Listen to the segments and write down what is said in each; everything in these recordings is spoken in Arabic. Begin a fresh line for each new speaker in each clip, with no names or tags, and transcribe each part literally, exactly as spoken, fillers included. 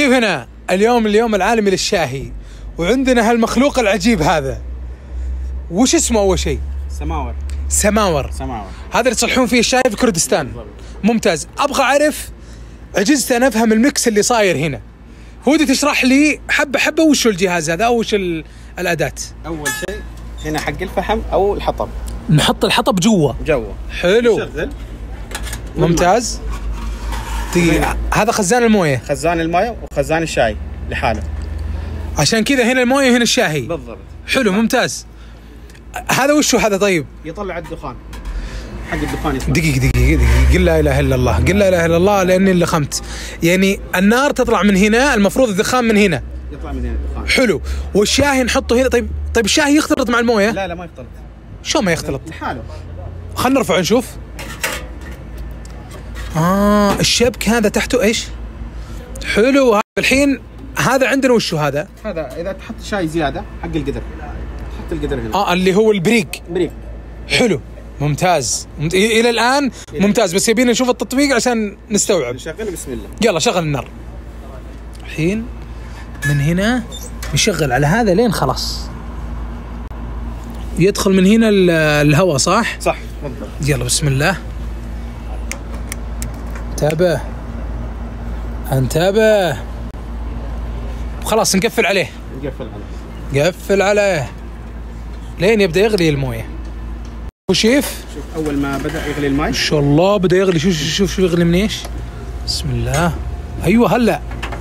شيفنا اليوم اليوم العالمي للشاهي، وعندنا هالمخلوق العجيب هذا. وش اسمه أول شيء؟
سماور.
سماور.
سماور.
هذا اللي تصلحون فيه الشاي في كردستان. ممتاز. أبغى أعرف، عجزت أنا أفهم الميكس اللي صاير هنا. هودي تشرح لي حبة حبة وش الجهاز هذا أو وش الأداة؟
أول شيء هنا حق الفحم أو الحطب.
نحط الحطب جوا.
جوا.
حلو.
شغل.
ممتاز. دقيقة، هذا خزان المويه.
خزان المويه وخزان الشاي لحاله.
عشان كذا هنا المويه وهنا الشاهي.
بالضبط.
حلو ممتاز. هذا وشو هذا طيب؟
يطلع الدخان. حق الدخان يطلع.
دقيقة دقيقة دقيقة، قل لا إله إلا الله، قل لا إله إلا الله لأني اللي خمت. يعني النار تطلع من هنا، المفروض الدخان من هنا.
يطلع من هنا الدخان.
حلو. والشاهي نحطه هنا. طيب طيب الشاهي يختلط مع المويه؟
لا لا ما يختلط.
شو ما يختلط؟
لحاله.
خلنا نرفع نشوف. آه الشبك هذا تحته إيش؟ حلو. الحين هذا عندنا وشو هذا؟
هذا إذا تحط شاي زيادة حق القدر، تحط القدر هنا.
آه اللي هو البريق.
بريق.
حلو ممتاز. ممت... إلى الآن ممتاز، بس يبينا نشوف التطبيق عشان نستوعب.
نشغل بسم الله.
يلا شغل النار. الحين من هنا نشغل على هذا لين خلاص يدخل من هنا الهواء، صح؟
صح بالضبط.
يلا بسم الله. انتبه انتبه. خلاص نقفل عليه.
نقفل عليه.
قفل عليه لين يبدأ يغلي المويه. وشيف
شوف أول ما بدأ يغلي الماء.
ما شاء الله بدأ يغلي. شوف شوف شوف شو يغلي من ايش. بسم الله. ايوه هلا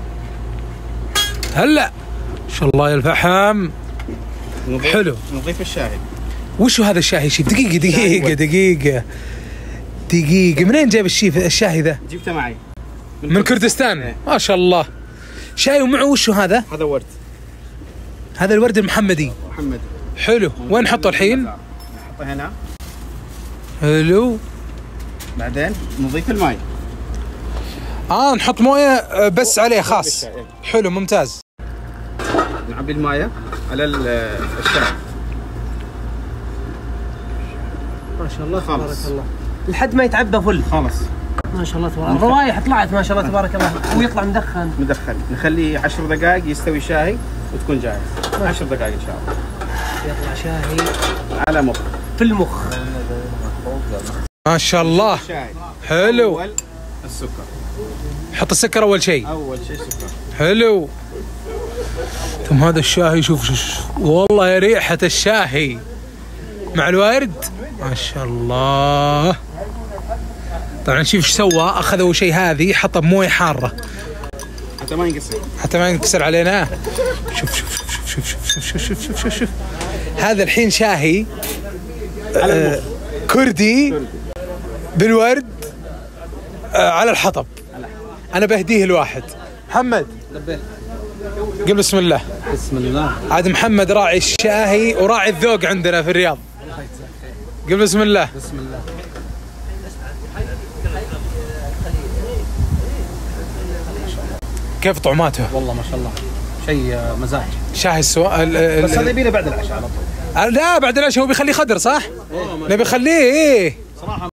هلا ما شاء الله يا الفحم.
نضيف.
حلو.
نضيف الشاي.
وشو هذا الشاهي شيف؟ دقيقة دقيقة دقيقة دقيقة. منين جايب الشيف الشاهي ذا؟
جبته معي
من, من كردستان. ايه. ما شاء الله. شاي ومعه وشو هذا؟
هذا ورد.
هذا الورد المحمدي.
محمدي.
حلو. وين نحطه الحين؟
نحطه هنا.
حلو.
بعدين نضيف الماء.
اه نحط مويه بس عليه خاص. حلو ممتاز.
نعبي الماء على الشاي.
ما شاء الله تبارك الله لحد ما يتعبى فل.
خلاص
ما شاء الله تبارك الله. الروايح طلعت ما شاء الله تبارك الله ويطلع مدخن.
مدخن. نخليه عشر دقائق يستوي شاي وتكون جاهز. عشر دقائق ان شاء الله
يطلع شاهي
على مخ.
في المخ.
ما شاء الله.
شاي.
حلو.
أول السكر.
حط السكر اول شيء.
اول شيء سكر.
حلو. ثم هذا الشاهي شوف شوف والله يا ريحة الشاهي مع الورد ما شاء الله. طبعا شوف ايش سوى. اخذ اول شيء هذه حطها بمويه حاره
حتى ما ينكسر.
حتى ما ينكسر علينا. شوف شوف شوف شوف شوف شوف شوف شوف شوف شوف هذا الحين شاهي آه كردي بالورد آه على الحطب. انا بهديه الواحد. محمد قل بسم الله.
بسم الله.
عاد محمد راعي الشاهي وراعي الذوق عندنا في الرياض. قل بسم الله.
بسم الله.
كيف طعماته؟
والله ما شاء الله شيء مزاج.
شاهي السوا
بس هذا يبيله بعد العشاء على طول.
لا بعد العشاء هو بيخليه خضر صح؟ نبي نخليه ايه
صراحة